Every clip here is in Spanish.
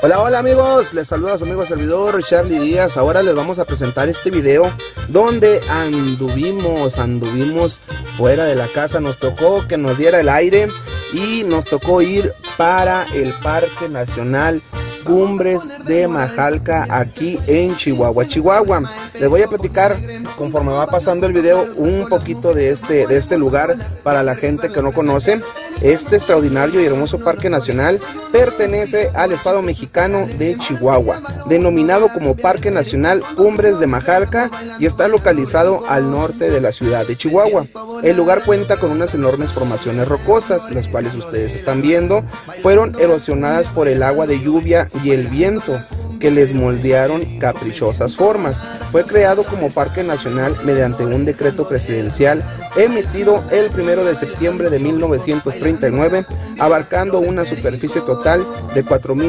Hola, hola amigos, les saluda a su amigo servidor Charlie Díaz. Ahora les vamos a presentar este video donde anduvimos fuera de la casa. Nos tocó que nos diera el aire y nos tocó ir para el Parque Nacional Cumbres de Majalca, aquí en Chihuahua. Les voy a platicar conforme va pasando el video un poquito de este lugar para la gente que no conoce. Este extraordinario y hermoso parque nacional pertenece al estado mexicano de Chihuahua, denominado como Parque Nacional Cumbres de Majalca, y está localizado al norte de la ciudad de Chihuahua. El lugar cuenta con unas enormes formaciones rocosas, las cuales ustedes están viendo, fueron erosionadas por el agua de lluvia y el viento, que les moldearon caprichosas formas. Fue creado como parque nacional mediante un decreto presidencial emitido el 1 de septiembre de 1939, abarcando una superficie total de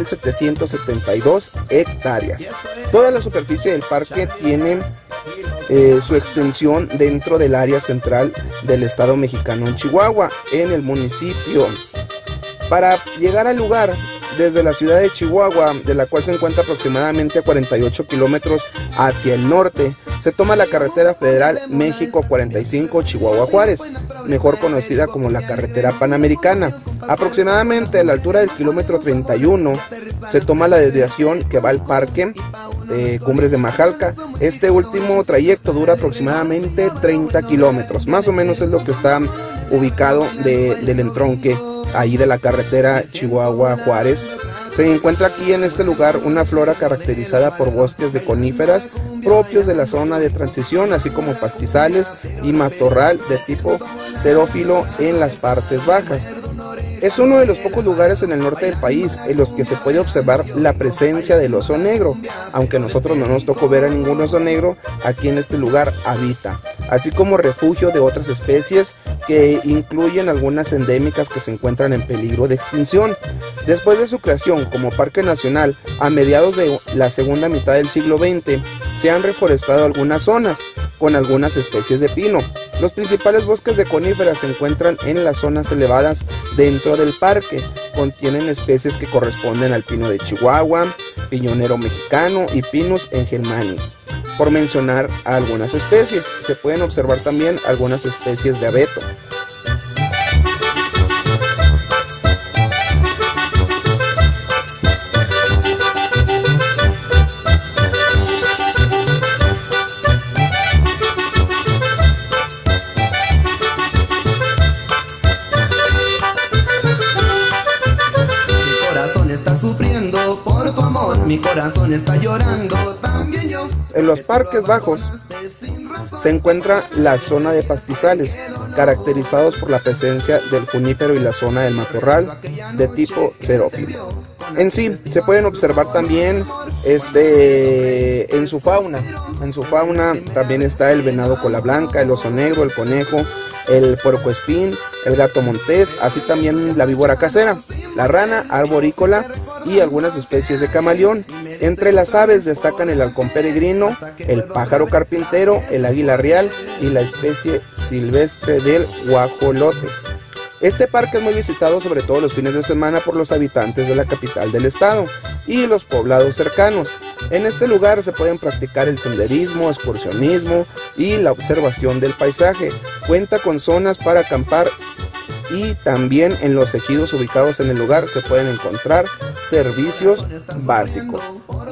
4.772 hectáreas. Toda la superficie del parque tiene su extensión dentro del área central del estado mexicano en Chihuahua, en el municipio. Para llegar al lugar, desde la ciudad de Chihuahua, de la cual se encuentra aproximadamente a 48 kilómetros hacia el norte, se toma la carretera federal México 45 Chihuahua-Juárez, mejor conocida como la carretera panamericana. Aproximadamente a la altura del kilómetro 31 se toma la desviación que va al parque Cumbres de Majalca. Este último trayecto dura aproximadamente 30 kilómetros, más o menos es lo que está ubicado del entronque ahí de la carretera Chihuahua-Juárez. Se encuentra aquí en este lugar una flora caracterizada por bosques de coníferas propios de la zona de transición, así como pastizales y matorral de tipo xerófilo en las partes bajas. Es uno de los pocos lugares en el norte del país en los que se puede observar la presencia del oso negro. Aunque a nosotros no nos tocó ver a ningún oso negro, aquí en este lugar habita, así como refugio de otras especies que incluyen algunas endémicas que se encuentran en peligro de extinción. Después de su creación como parque nacional a mediados de la segunda mitad del siglo XX, se han reforestado algunas zonas con algunas especies de pino. Los principales bosques de coníferas se encuentran en las zonas elevadas dentro del parque. Contienen especies que corresponden al pino de Chihuahua, piñonero mexicano y Pinus engelmani, por mencionar algunas especies. Se pueden observar también algunas especies de abeto. Está sufriendo por tu amor, mi corazón está llorando, también yo. En los parques bajos se encuentra la zona de pastizales, caracterizados por la presencia del junípero y la zona del matorral de tipo xerófilo. En sí, se pueden observar también en su fauna. En su fauna también está el venado cola blanca, el oso negro, el conejo, el puercoespín, el gato montés, así también la víbora casera, la rana arborícola y algunas especies de camaleón. Entre las aves destacan el halcón peregrino, el pájaro carpintero, el águila real y la especie silvestre del guajolote. Este parque es muy visitado sobre todo los fines de semana por los habitantes de la capital del estado y los poblados cercanos. En este lugar se pueden practicar el senderismo, excursionismo y la observación del paisaje. Cuenta con zonas para acampar y también en los ejidos ubicados en el lugar se pueden encontrar servicios básicos.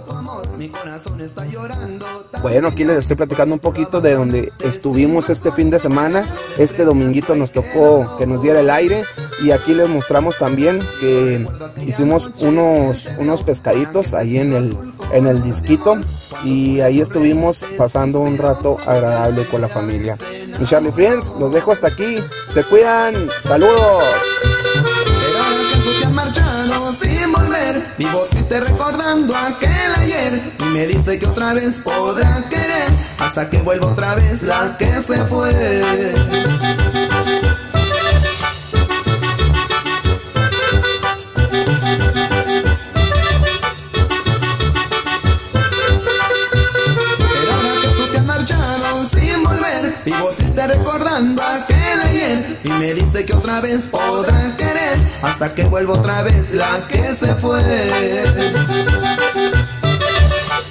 Bueno, aquí les estoy platicando un poquito de donde estuvimos este fin de semana. Este dominguito nos tocó que nos diera el aire y aquí les mostramos también que hicimos unos pescaditos ahí en el disquito y ahí estuvimos pasando un rato agradable con la familia. Mi Charlie Friends, los dejo hasta aquí. Se cuidan. ¡Saludos! Pero ahora que tú te has marchado sin volver, vivo triste recordando aquel ayer. Y me dice que otra vez podrá querer, hasta que vuelva otra vez la que se fue. Vivo triste recordando aquel ayer y me dice que otra vez podrá querer hasta que vuelva otra vez la que se fue.